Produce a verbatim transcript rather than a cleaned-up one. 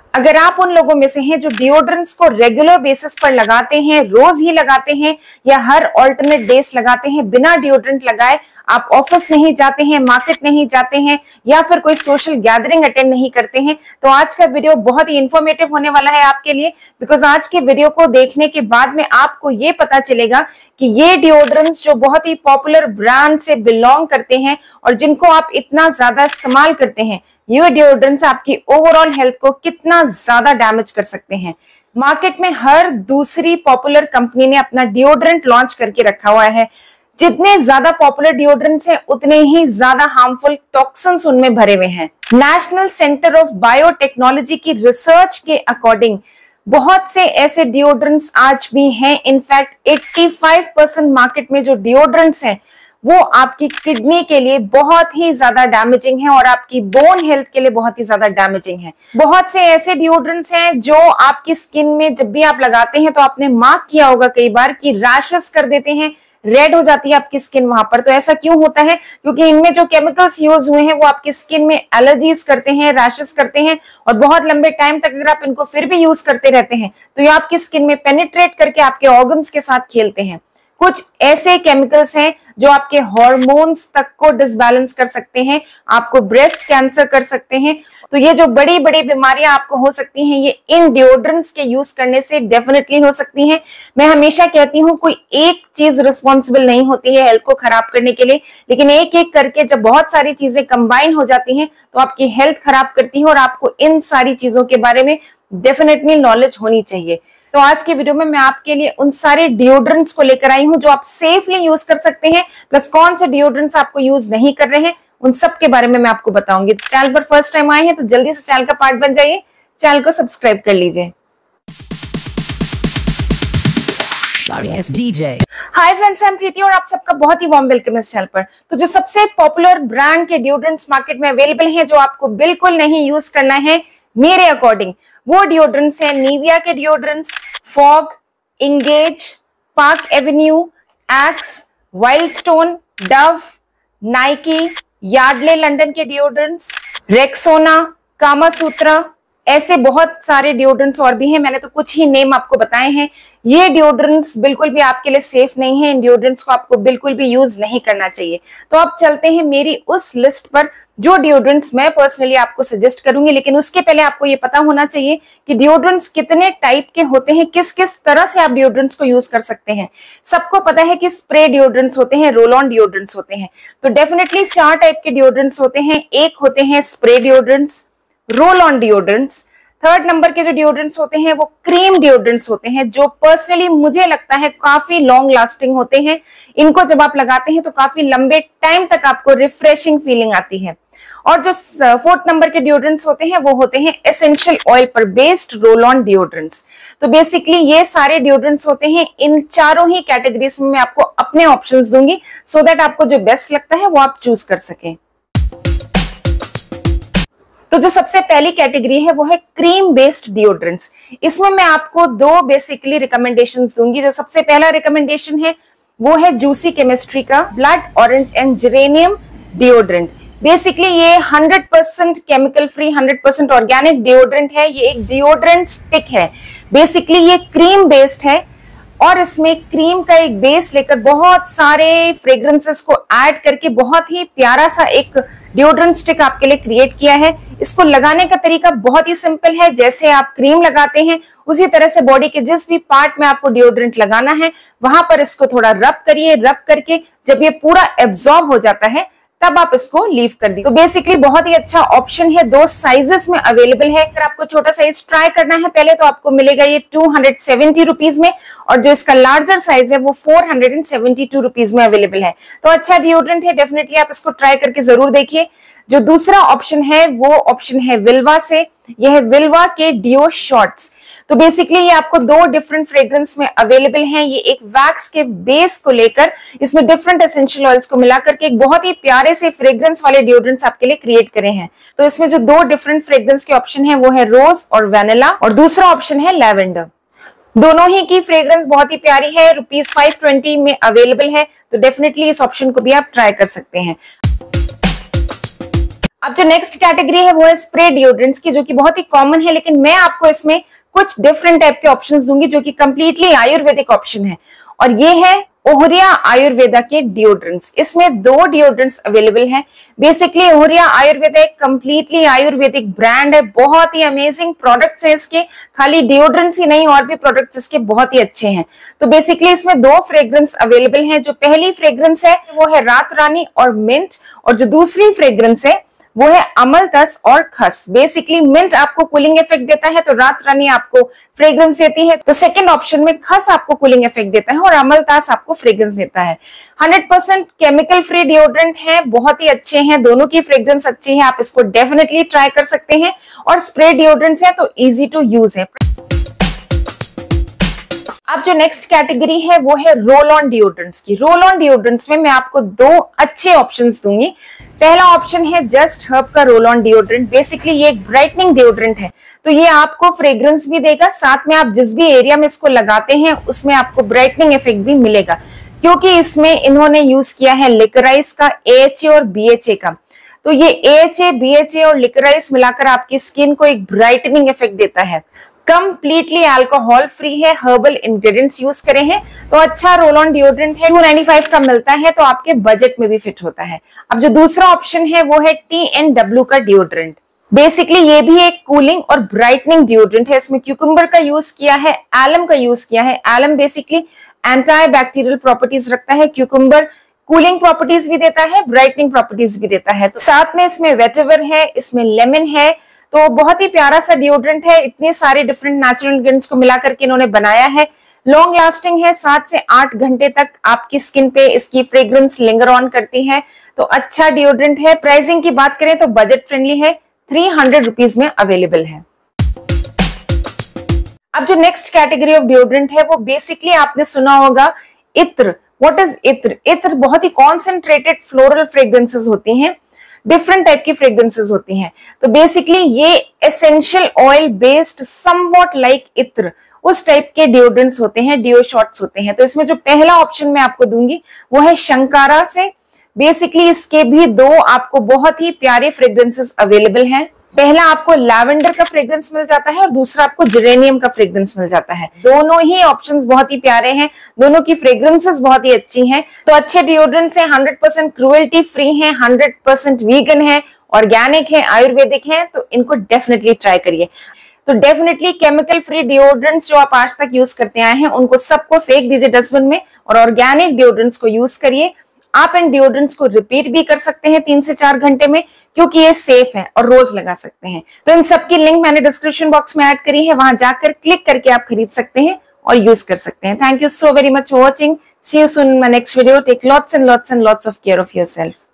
अगर आप उन लोगों में से हैं जो डिओड्रेंट्स को रेगुलर बेसिस पर लगाते हैं, रोज ही लगाते हैं या हर ऑल्टरनेट डेज लगाते हैं, बिना डिओड्रेंट लगाए आप ऑफिस नहीं जाते हैं, मार्केट नहीं जाते हैं या फिर कोई सोशल गैदरिंग अटेंड नहीं करते हैं, तो आज का वीडियो बहुत ही इंफॉर्मेटिव होने वाला है आपके लिए। बिकॉज आज के वीडियो को देखने के बाद में आपको ये पता चलेगा कि ये डिओड्रेंट्स जो बहुत ही पॉपुलर ब्रांड से बिलोंग करते हैं और जिनको आप इतना ज्यादा इस्तेमाल करते हैं, ये डिओड्रेंट्स आपकी ओवरऑल हेल्थ को कितना ज्यादा डैमेज कर सकते हैं। मार्केट में हर दूसरी पॉपुलर कंपनी ने अपना डिओड्रेंट लॉन्च करके रखा हुआ है। जितने ज्यादा पॉपुलर डिओड्रेंट्स हैं उतने ही ज्यादा हार्मफुल टॉक्सिन्स उनमें भरे हुए हैं। नेशनल सेंटर ऑफ बायोटेक्नोलॉजी की रिसर्च के अकॉर्डिंग बहुत से ऐसे डिओड्रेंट्स आज भी हैं, इनफैक्ट पचासी परसेंट मार्केट में जो डिओड्रेंट्स हैं वो आपकी किडनी के लिए बहुत ही ज्यादा डैमेजिंग है और आपकी बोन हेल्थ के लिए बहुत ही ज्यादा डैमेजिंग है। बहुत से ऐसे डिओड्रेंट्स हैं जो आपकी स्किन में जब भी आप लगाते हैं तो आपने मार्क किया होगा कई बार कि रैशेस कर देते हैं, रेड हो जाती है आपकी स्किन वहां पर। तो ऐसा क्यों होता है? क्योंकि इनमें जो केमिकल्स यूज हुए हैं वो आपकी स्किन में एलर्जीज करते हैं, रैशेस करते हैं और बहुत लंबे टाइम तक अगर आप इनको फिर भी यूज करते रहते हैं तो ये आपकी स्किन में पेनिट्रेट करके आपके ऑर्गन्स के साथ खेलते हैं। कुछ ऐसे केमिकल्स हैं जो आपके हार्मोन्स तक को डिसबैलेंस कर सकते हैं, आपको ब्रेस्ट कैंसर कर सकते हैं। तो ये जो बड़ी बड़ी बीमारियां आपको हो सकती हैं ये इन डिओड्रेंट्स के यूज करने से डेफिनेटली हो सकती हैं। मैं हमेशा कहती हूँ कोई एक चीज रिस्पॉन्सिबल नहीं होती है हेल्थ को खराब करने के लिए, लेकिन एक एक करके जब बहुत सारी चीजें कंबाइन हो जाती हैं तो आपकी हेल्थ खराब करती है और आपको इन सारी चीजों के बारे में डेफिनेटली नॉलेज होनी चाहिए। तो आज के वीडियो में मैं आपके लिए उन सारे डिओड्रेंट्स को लेकर आई हूं जो आप सेफली यूज कर सकते हैं, प्लस कौन से डिओड्रेंट्स आपको यूज नहीं कर रहे हैं उन सब के बारे में मैं आपको बताऊंगी। तो चैनल पर फर्स्ट टाइम आए हैं तो जल्दी से चैनल का पार्ट बन जाइए, चैनल को सब्सक्राइब कर लीजिए। हाय फ्रेंड्स, आई एम प्रीति और आप सबका बहुत ही वार्म वेलकम इस चैनल पर। तो जो सबसे पॉपुलर ब्रांड के डिओड्रेंट्स मार्केट में अवेलेबल हैं जो आपको बिल्कुल नहीं यूज करना है मेरे अकॉर्डिंग, वो डिओड्रेंट्स हैं निविया के deodorants, Fogg, Engage, Park Avenue, Axe, Wild Stone, Dove, Nike, Yardley London के डिओड्रेंट्स, रेक्सोना, कामासूत्रा, ऐसे बहुत सारे डिओड्रेंट्स और भी हैं। मैंने तो कुछ ही नेम आपको बताए हैं। ये डिओड्रेंट्स बिल्कुल भी आपके लिए सेफ नहीं है, इन डिओड्रेंट्स को आपको बिल्कुल भी यूज नहीं करना चाहिए। तो आप चलते हैं मेरी उस लिस्ट पर जो डिओड्रेंट्स मैं पर्सनली आपको सजेस्ट करूंगी, लेकिन उसके पहले आपको ये पता होना चाहिए कि डिओड्रेंट्स कितने टाइप के होते हैं, किस किस तरह से आप डिओड्रेंट्स को यूज कर सकते हैं। सबको पता है कि स्प्रे डिओड्रेंट्स होते हैं, रोल ऑन डिओड्रेंट्स होते हैं। तो डेफिनेटली चार टाइप के डिओड्रेंट्स होते हैं। एक होते हैं spray deodorants, roll on deodorants. Third number के जो डिओड्रेंट्स होते हैं वो क्रीम डिओड्रेंट्स होते हैं, जो पर्सनली मुझे लगता है काफी लॉन्ग लास्टिंग होते हैं। इनको जब आप लगाते हैं तो काफी लंबे टाइम तक आपको रिफ्रेशिंग फीलिंग आती है। और जो फोर्थ नंबर के डिओड्रेंट्स होते हैं वो होते हैं एसेंशियल ऑयल पर बेस्ड रोल ऑन डिओड्रेंट्स। तो बेसिकली ये सारे डिओड्रेंट्स होते हैं। इन चारों ही कैटेगरीज में मैं आपको अपने ऑप्शंस दूंगी सो दैट आपको जो बेस्ट लगता है वो आप चूज कर सकें। तो जो सबसे पहली कैटेगरी है वो है क्रीम बेस्ड डिओड्रेंट्स। इसमें मैं आपको दो बेसिकली रिकमेंडेशंस दूंगी। जो सबसे पहला रिकमेंडेशन है वो है जूसी केमिस्ट्री का blood orange and geranium deodorant. Basically ये hundred percent chemical free, hundred percent organic deodorant है। ये एक डिओड्रेंट स्टिक है। बेसिकली ये क्रीम बेस्ड है और इसमें क्रीम का एक बेस लेकर बहुत सारे फ्रेग्रेंसेस को ऐड करके बहुत ही प्यारा सा एक डिओड्रेंट स्टिक आपके लिए क्रिएट किया है। इसको लगाने का तरीका बहुत ही सिंपल है। जैसे आप क्रीम लगाते हैं उसी तरह से बॉडी के जिस भी पार्ट में आपको डिओड्रेंट लगाना है वहां पर इसको थोड़ा रब करिए। रब करके जब ये पूरा एब्जॉर्ब हो जाता है तब आप इसको लीव कर दी। तो बेसिकली बहुत ही अच्छा ऑप्शन है। दो साइजेस में अवेलेबल है। अगर आपको छोटा साइज ट्राई करना है पहले तो आपको मिलेगा ये टू हंड्रेड सेवेंटी रुपीज में, और जो इसका लार्जर साइज है वो four hundred seventy two rupees में अवेलेबल है। तो अच्छा डिओड्रेंट है, डेफिनेटली आप इसको ट्राई करके जरूर देखिए। जो दूसरा ऑप्शन है वो ऑप्शन है विल्वा से। यह है विल्वा के डिओ शॉर्ट्स। तो बेसिकली ये आपको दो डिफरेंट फ्रेग्रेंस में अवेलेबल हैं। ये एक वैक्स के बेस को लेकर इसमें डिफरेंट एसेंशियल ऑयल्स को मिलाकर के एक बहुत ही प्यारे से फ्रेग्रेंस वाले डिओड्रेंट्स आपके लिए क्रिएट करे हैं। तो इसमें जो दो डिफरेंट फ्रेग्रेंस के ऑप्शन है वो है रोज और वेनिला, और दूसरा ऑप्शन है लैवेंडर। दोनों ही की फ्रेग्रेंस बहुत ही प्यारी है। रुपीज फाइव ट्वेंटी में अवेलेबल है। तो डेफिनेटली इस ऑप्शन को भी आप ट्राई कर सकते हैं। अब जो नेक्स्ट कैटेगरी है वो है स्प्रे डिओड्रेंट्स की, जो कि बहुत ही कॉमन है, लेकिन मैं आपको इसमें कुछ डिफरेंट टाइप के ऑप्शंस दूंगी जो कि कंप्लीटली आयुर्वेदिक ऑप्शन है। और ये है ओहरिया आयुर्वेदा के डिओड्रेंट्स। इसमें दो डिओड्रेंट्स अवेलेबल हैं। बेसिकली ओहरिया आयुर्वेदा एक कंप्लीटली आयुर्वेदिक ब्रांड है, बहुत ही अमेजिंग प्रोडक्ट्स है इसके। खाली डिओड्रेंट्स ही नहीं, और भी प्रोडक्ट्स इसके बहुत ही अच्छे हैं। तो बेसिकली इसमें दो फ्रेग्रेंस अवेलेबल हैं। जो पहली फ्रेग्रेंस है वो है रात रानी और मिंट, और जो दूसरी फ्रेग्रेंस है वो है अमलतस और खस। बेसिकली मिंट आपको कूलिंग इफेक्ट देता है, तो रात रानी आपको फ्रेग्रेंस देती है। तो सेकंड ऑप्शन में खस आपको कूलिंग इफेक्ट देता है और अमलतास आपको फ्रेग्रेंस देता है। Hundred percent chemical free deodorant है, बहुत ही अच्छे हैं, दोनों की फ्रेग्रेंस अच्छी है, आप इसको डेफिनेटली ट्राई कर सकते हैं। और स्प्रे डिओड्रेंट्स है तो इजी टू यूज है। अब जो नेक्स्ट कैटेगरी है वो है रोल ऑन डिओड्रेंट्स की। रोल ऑन डिओड्रेंट्स में मैं आपको दो अच्छे ऑप्शंस दूंगी। पहला ऑप्शन है जस्ट हर्ब का रोल ऑन डिओड्रेंट। बेसिकली ये एक ब्राइटनिंग डिओड्रेंट है, तो ये आपको फ्रेग्रेंस भी देगा, साथ में आप जिस भी एरिया में इसको लगाते हैं उसमें आपको ब्राइटनिंग इफेक्ट भी मिलेगा, क्योंकि इसमें इन्होंने यूज किया है लिकोराइस का, ए एच ए और बी एच ए का। तो ये A H A, B H A और लिकोराइस मिलाकर आपकी स्किन को एक ब्राइटनिंग इफेक्ट देता है। कंप्लीटली अल्कोहल फ्री है, हर्बल इंग्रेडिएंट्स यूज करे हैं, तो अच्छा रोल ऑन डिओड्रेंट है। टू नाइंटी फाइव का मिलता है, तो आपके बजट में भी फिट होता है। अब जो दूसरा ऑप्शन है वो है टी एन डब्ल्यू का डिओड्रेंट। बेसिकली ये भी एक कूलिंग और ब्राइटनिंग डिओड्रेंट है। इसमें क्यूकम्बर का यूज किया है, एलम का यूज किया है। Alum basically anti bacterial properties रखता है, क्यूकम्बर कूलिंग प्रॉपर्टीज भी देता है, ब्राइटनिंग प्रॉपर्टीज भी देता है। तो साथ में इसमें वेटिवर है, इसमें लेमन है, तो बहुत ही प्यारा सा डिओड्रेंट है। इतने सारे डिफरेंट नेचुरल इंग्रेडिएंट्स को मिला करके इन्होंने बनाया है। लॉन्ग लास्टिंग है, सात से आठ घंटे तक आपकी स्किन पे इसकी फ्रेग्रेंस लिंगर ऑन करती है, तो अच्छा डिओड्रेंट है। प्राइसिंग की बात करें तो बजट फ्रेंडली है, थ्री हंड्रेड रुपीज में अवेलेबल है। अब जो नेक्स्ट कैटेगरी ऑफ डिओड्रेंट है वो बेसिकली आपने सुना होगा इत्र। व्हाट इज इत्र? इत्र बहुत ही कॉन्सेंट्रेटेड फ्लोरल फ्रेग्रेंसेस होती हैं, डिफरेंट टाइप की फ्रेग्रेंसेस होती हैं। तो बेसिकली ये essential oil based somewhat like इत्र उस टाइप के डिओड्रेंट्स होते हैं, डिओ शॉट्स होते हैं। तो इसमें जो पहला ऑप्शन मैं आपको दूंगी वो है शंकारा से। बेसिकली इसके भी दो आपको बहुत ही प्यारे फ्रेग्रेंसेस अवेलेबल हैं। पहला आपको लैवेंडर का फ्रेग्रेंस मिल जाता है और दूसरा आपको जेरेनियम का फ्रेग्रेंस मिल जाता है। दोनों ही ऑप्शंस बहुत ही प्यारे हैं, दोनों की फ्रेग्रेंसेस बहुत ही अच्छी हैं। तो अच्छे डिओड्रेंट्स हैं, हंड्रेड परसेंट क्रुएल्टी फ्री हैं, हंड्रेड परसेंट वीगन है, ऑर्गेनिक है, आयुर्वेदिक है, तो इनको डेफिनेटली ट्राई करिए। तो डेफिनेटली केमिकल फ्री डिओड्रेंट्स जो आप आज तक यूज करते आए हैं उनको सबको फेंक दीजिए डस्टबिन में और ऑर्गेनिक डिओड्रेंट्स को यूज करिए। आप इन डिओड्रेंट्स को रिपीट भी कर सकते हैं तीन से चार घंटे में, क्योंकि ये सेफ है और रोज लगा सकते हैं। तो इन सबकी लिंक मैंने डिस्क्रिप्शन बॉक्स में ऐड करी है, वहां जाकर क्लिक करके आप खरीद सकते हैं और यूज कर सकते हैं। Thank you so very much for watching. See you soon in my next video. Take lots and lots and lots of care of yourself.